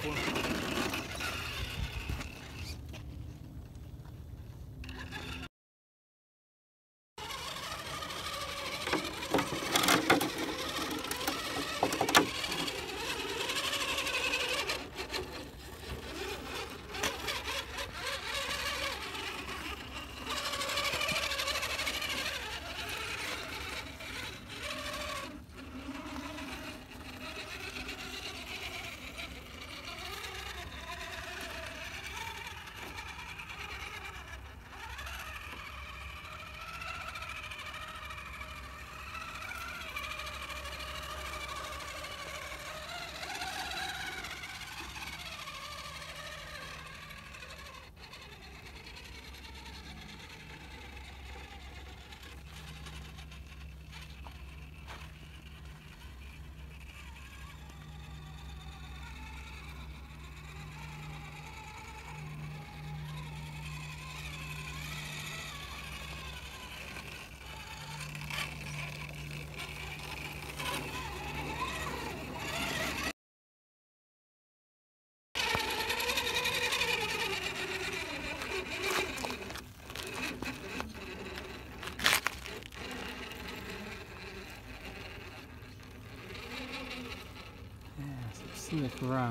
Slick rock.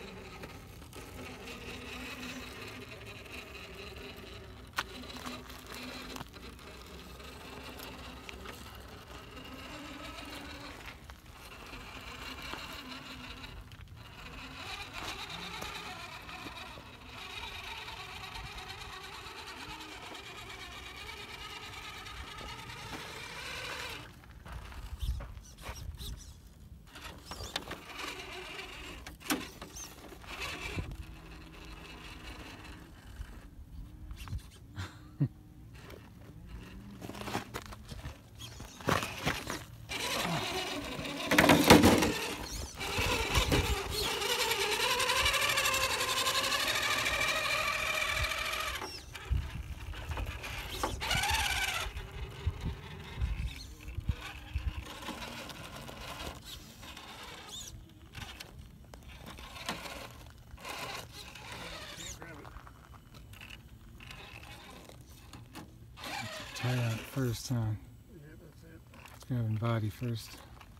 Tie out first, huh? Yeah, that's it. Let's grab and body first.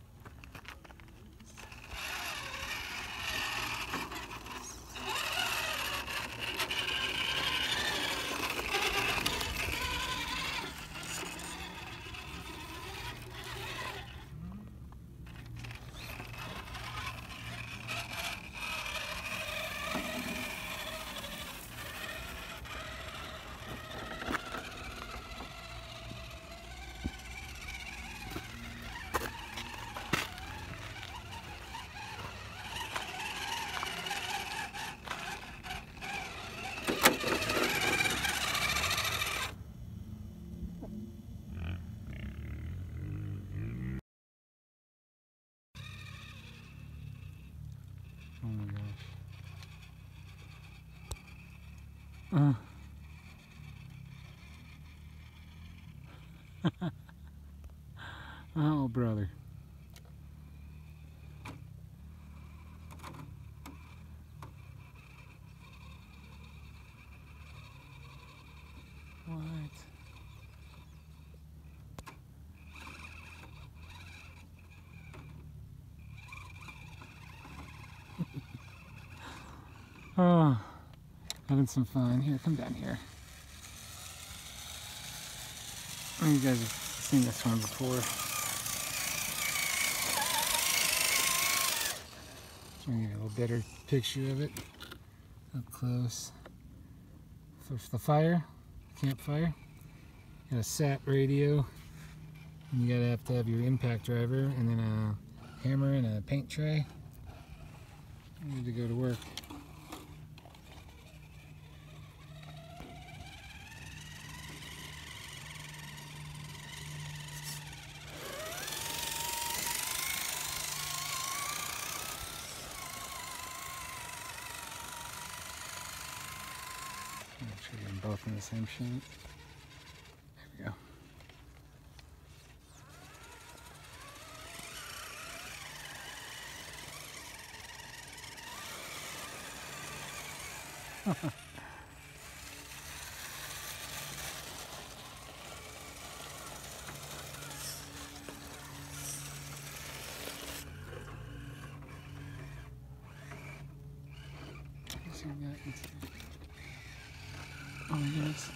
Oh my gosh. Oh, brother. What? Oh, having some fun. Here, come down here. Oh, you guys have seen this one before. Just want to give you a little better picture of it up close. For the fire, campfire, you got a SAT radio, and you gotta have to have your impact driver, and then a hammer and a paint tray. You need to go to work. Make sure you're both in the same shot. There we go. Oh my goodness.